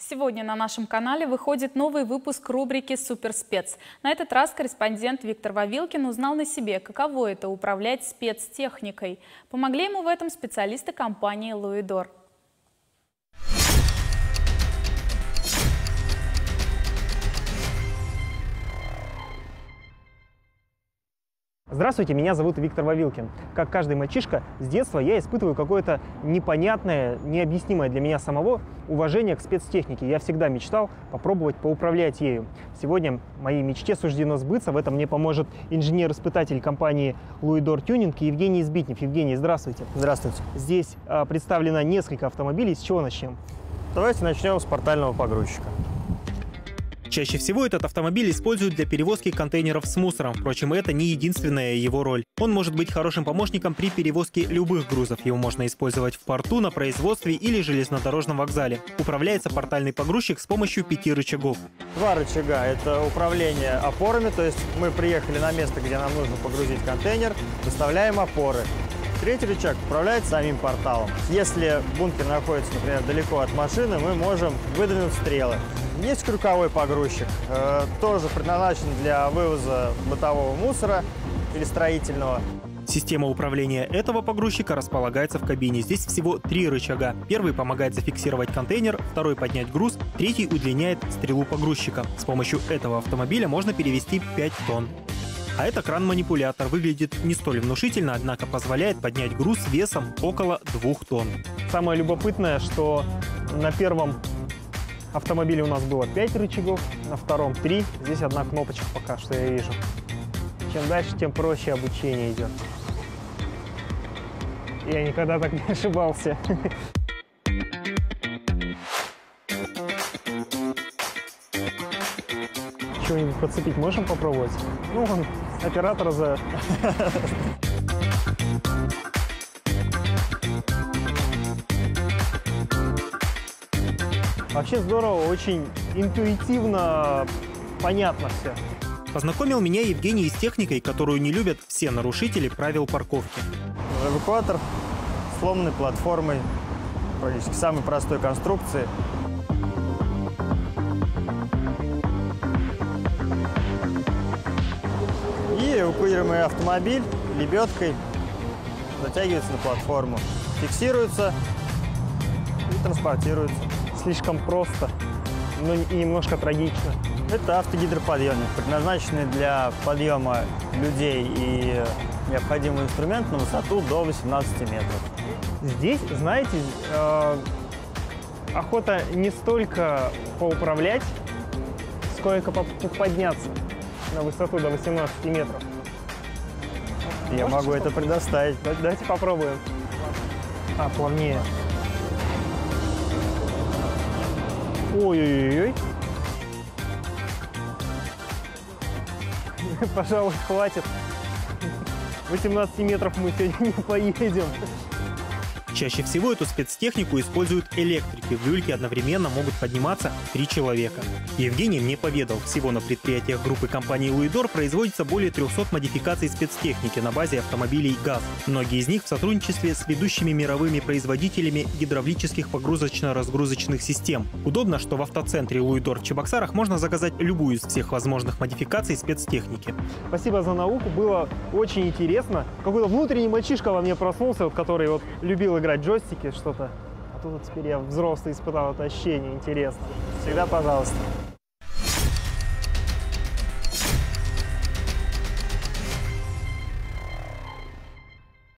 Сегодня на нашем канале выходит новый выпуск рубрики «Суперспец». На этот раз корреспондент Виктор Вавилкин узнал на себе, каково это управлять спецтехникой. Помогли ему в этом специалисты компании «Луидор». Здравствуйте, меня зовут Виктор Вавилкин. Как каждый мальчишка, с детства я испытываю какое-то непонятное, необъяснимое для меня самого уважение к спецтехнике. Я всегда мечтал попробовать поуправлять ею. Сегодня моей мечте суждено сбыться. В этом мне поможет инженер-испытатель компании Луидор Тюнинг Евгений Избитнев. Евгений, здравствуйте. Здравствуйте. Здесь представлено несколько автомобилей. С чего начнем? Давайте начнем с портального погрузчика. Чаще всего этот автомобиль используют для перевозки контейнеров с мусором. Впрочем, это не единственная его роль. Он может быть хорошим помощником при перевозке любых грузов. Его можно использовать в порту, на производстве или железнодорожном вокзале. Управляется портальный погрузчик с помощью 5 рычагов. 2 рычага – это управление опорами, то есть мы приехали на место, где нам нужно погрузить контейнер, выставляем опоры. 3-й рычаг управляет самим порталом. Если бункер находится, например, далеко от машины, мы можем выдвинуть стрелы. Есть крюковой погрузчик, тоже предназначен для вывоза бытового мусора или строительного. Система управления этого погрузчика располагается в кабине. Здесь всего 3 рычага. Первый помогает зафиксировать контейнер, второй поднять груз, третий удлиняет стрелу погрузчика. С помощью этого автомобиля можно перевезти 5 тонн. А это кран-манипулятор. Выглядит не столь внушительно, однако позволяет поднять груз весом около 2 тонн. Самое любопытное, что на первом автомобиле у нас было 5 рычагов, на втором 3. Здесь одна кнопочка пока что я вижу. Чем дальше, тем проще обучение идет. Я никогда так не ошибался. Что-нибудь подцепить можем попробовать? Ну, он оператор за... Вообще здорово, очень интуитивно, понятно все. Познакомил меня Евгений с техникой, которую не любят все нарушители правил парковки. Эвакуатор с сломанной платформой, практически самой простой конструкции. И эвакуируемый автомобиль лебедкой затягивается на платформу, фиксируется и транспортируется. Слишком просто, но и немножко трагично. Это автогидроподъемник, предназначенный для подъема людей и необходимый инструмент на высоту до 18 метров. Здесь, знаете, охота не столько поуправлять, сколько подняться на высоту до 18 метров. Я могу это предоставить. Давайте попробуем. Плавнее. Ой-ой-ой. Пожалуй, хватит. 18 метров мы сегодня не поедем. Чаще всего эту спецтехнику используют электрики. В люльке одновременно могут подниматься 3 человека. Евгений мне поведал, всего на предприятиях группы компании «Луидор» производится более 300 модификаций спецтехники на базе автомобилей ГАЗ. Многие из них в сотрудничестве с ведущими мировыми производителями гидравлических погрузочно-разгрузочных систем. Удобно, что в автоцентре «Луидор» в Чебоксарах можно заказать любую из всех возможных модификаций спецтехники. Спасибо за науку, было очень интересно. Какой-то внутренний мальчишка во мне проснулся, который любил играть джойстики, что-то. А тут теперь я взрослый испытал это ощущение, интересно. Всегда пожалуйста.